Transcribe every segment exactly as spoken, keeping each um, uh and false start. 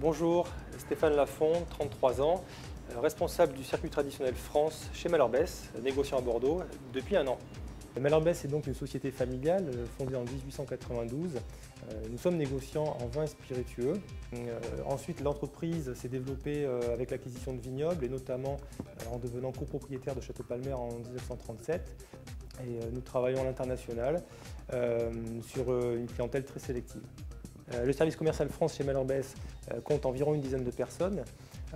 Bonjour, Stéphane Lafond, trente-trois ans, responsable du circuit traditionnel France chez Malherbès, négociant à Bordeaux depuis un an. Malherbès est donc une société familiale fondée en mille huit cent quatre-vingt-douze. Nous sommes négociants en vins spiritueux. Ensuite, l'entreprise s'est développée avec l'acquisition de vignobles et notamment en devenant copropriétaire de Château Palmer en mille neuf cent trente-sept. Et nous travaillons à l'international sur une clientèle très sélective. Le service commercial France chez Malherbès compte environ une dizaine de personnes.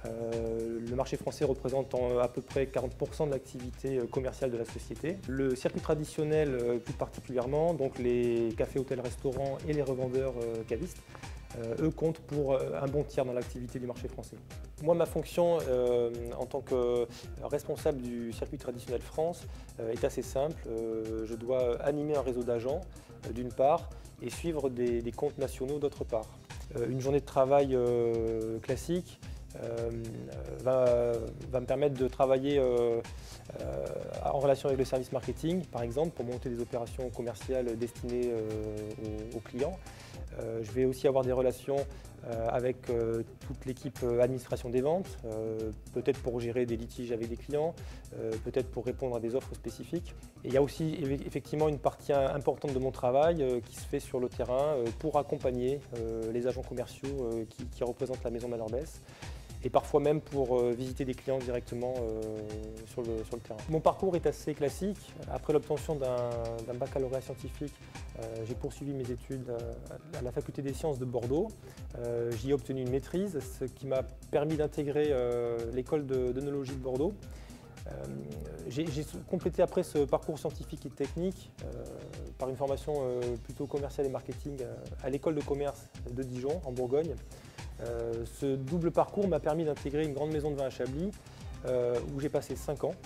Le marché français représente à peu près quarante pour cent de l'activité commerciale de la société. Le circuit traditionnel plus particulièrement, donc les cafés, hôtels, restaurants et les revendeurs cavistes, eux comptent pour un bon tiers dans l'activité du marché français. Moi, ma fonction euh, en tant que responsable du circuit traditionnel France euh, est assez simple. Euh, je dois animer un réseau d'agents euh, d'une part et suivre des, des comptes nationaux d'autre part. Euh, une journée de travail euh, classique euh, va, va me permettre de travailler euh, euh, en relation avec le service marketing, par exemple, pour monter des opérations commerciales destinées euh, aux, aux clients. Euh, je vais aussi avoir des relations euh, avec euh, toute l'équipe administration des ventes, euh, peut-être pour gérer des litiges avec des clients, euh, peut-être pour répondre à des offres spécifiques. Et il y a aussi effectivement une partie importante de mon travail euh, qui se fait sur le terrain euh, pour accompagner euh, les agents commerciaux euh, qui, qui représentent la maison Malherbès, et parfois même pour euh, visiter des clients directement euh, sur, le, sur le terrain. Mon parcours est assez classique. Après l'obtention d'un baccalauréat scientifique, euh, j'ai poursuivi mes études à, à la faculté des sciences de Bordeaux. Euh, J'y ai obtenu une maîtrise, ce qui m'a permis d'intégrer euh, l'école d'œnologie de Bordeaux. Euh, j'ai complété après ce parcours scientifique et technique euh, par une formation euh, plutôt commerciale et marketing euh, à l'école de commerce de Dijon, en Bourgogne. Euh, ce double parcours m'a permis d'intégrer une grande maison de vin à Chablis euh, où j'ai passé cinq ans.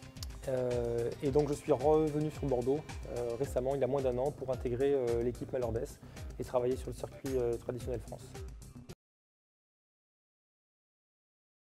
Euh, et donc je suis revenu sur Bordeaux euh, récemment, il y a moins d'un an, pour intégrer euh, l'équipe Malherbès et travailler sur le circuit euh, traditionnel France.